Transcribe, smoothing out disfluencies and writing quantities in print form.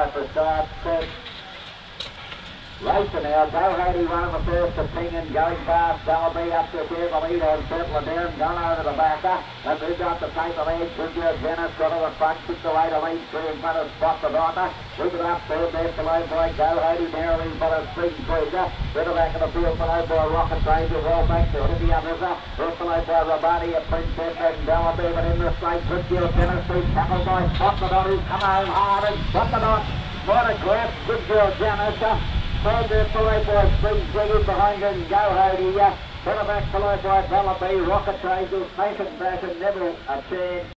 at the start. Racing now, Go Hardy one of the first to Pingen, going past Dalby up to here, the lead on Settler down, gone over the backer, and they've got the paper lead, Good Girl Janice got to the front, took away the lead through in front of Spot the Doctor, look it up third there below by Go Hardy, narrowly in front of Speed Cruiser, better back in the field below by Rocket Ranger, well back to the others up, below by Rabani, a Princess and Dalby, but in the straight, Good Girl Janice, tackled by Spot the Doctor, who's come home hard, and Spot the Doctor, what a grab, Good Girl Janice, third there below by Spring Jiggy, behind him Go Hardy, better back below by Bella B, Rocket Angel, taken back and never a chance.